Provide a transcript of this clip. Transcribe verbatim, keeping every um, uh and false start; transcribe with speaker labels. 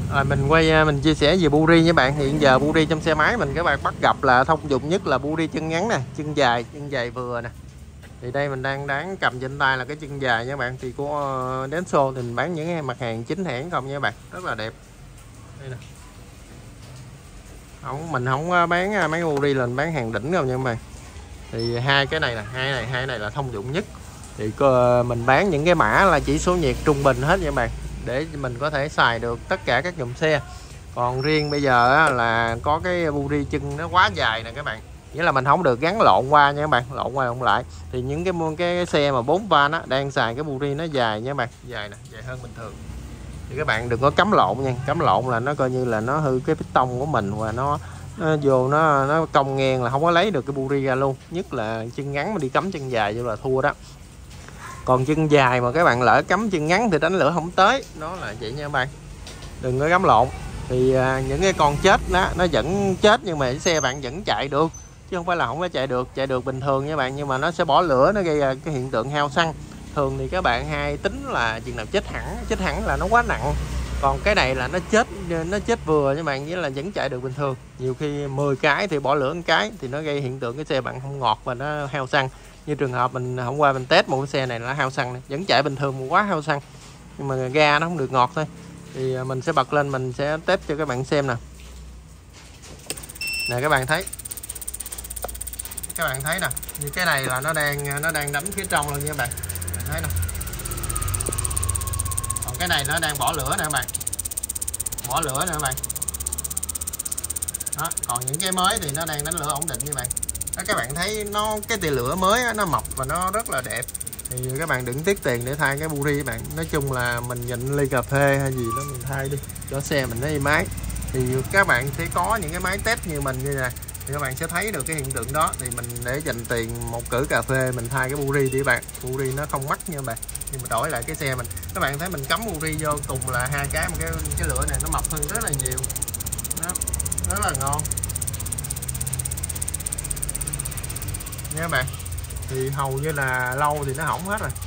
Speaker 1: Rồi mình quay mình chia sẻ về buri nha bạn. Hiện giờ buri trong xe máy mình các bạn bắt gặp là thông dụng nhất là buri chân ngắn nè, chân dài, chân dài vừa nè. Thì đây mình đang đáng cầm trên tay là cái chân dài nha bạn. Thì của Denso thì mình bán những mặt hàng chính hãng không nha bạn, rất là đẹp. Đây nè. Không, mình không bán mấy buri là mình bán hàng đỉnh không nha các bạn. Thì hai cái này là hai này hai này là thông dụng nhất. Thì mình bán những cái mã là chỉ số nhiệt trung bình hết nha các bạn, để mình có thể xài được tất cả các dòng xe. Còn riêng bây giờ là có cái buri chân nó quá dài nè các bạn, nghĩa là mình không được gắn lộn qua nha các bạn, lộn qua lộn lại. Thì những cái cái xe mà bốn van á đang xài cái buri nó dài nha các bạn, dài nè, dài hơn bình thường. Thì các bạn đừng có cắm lộn nha, cắm lộn là nó coi như là nó hư cái piston của mình, và nó, nó vô nó nó cong ngang là không có lấy được cái buri ra luôn. Nhất là chân ngắn mà đi cắm chân dài vô là thua đó. Còn chân dài mà các bạn lỡ cắm chân ngắn thì đánh lửa không tới, nó là vậy nha các bạn, đừng có cắm lộn. Thì à, những cái con chết đó nó vẫn chết, nhưng mà cái xe bạn vẫn chạy được, chứ không phải là không có chạy được, chạy được bình thường nha bạn. Nhưng mà nó sẽ bỏ lửa, nó gây cái hiện tượng hao xăng. Thường thì các bạn hay tính là chừng nào chết hẳn, chết hẳn là nó quá nặng. Còn cái này là nó chết nó chết vừa nha bạn, nghĩa là vẫn chạy được bình thường. Nhiều khi mười cái thì bỏ lửa một cái thì nó gây hiện tượng cái xe bạn không ngọt và nó hao xăng. Như trường hợp mình hôm qua mình test một cái xe này là hao xăng này, vẫn chạy bình thường mà quá hao xăng, nhưng mà ga nó không được ngọt thôi. Thì mình sẽ bật lên, mình sẽ test cho các bạn xem nè. Nè các bạn thấy, các bạn thấy nè, như cái này là nó đang nó đang đánh phía trong luôn nha các bạn, bạn thấy nè. Còn cái này nó đang bỏ lửa nè các bạn, bỏ lửa nè các bạn đó. Còn những cái mới thì nó đang đánh lửa ổn định như vậy đó. Các bạn thấy nó, cái tia lửa mới đó, nó mọc và nó rất là đẹp. Thì các bạn đừng tiếc tiền để thay cái buri các bạn. Nói chung là mình nhịn ly cà phê hay gì đó mình thay đi cho xe mình nó êm ái. Thì các bạn sẽ có những cái máy test như mình như này thì các bạn sẽ thấy được cái hiện tượng đó. Thì mình để dành tiền một cử cà phê mình thay cái buri đi các bạn. Buri nó không mắc nha các bạn, nhưng mà đổi lại cái xe mình, các bạn thấy mình cắm buri vô cùng là hai cái, một cái cái lửa này nó mọc hơn rất là nhiều đó, rất là ngon nha các bạn. Thì hầu như là lâu thì nó hỏng hết rồi.